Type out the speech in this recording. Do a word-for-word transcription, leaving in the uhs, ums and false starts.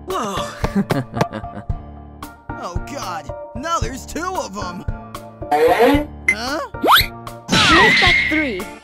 Whoa. Oh God, now there's two of them. Huh? Move back three.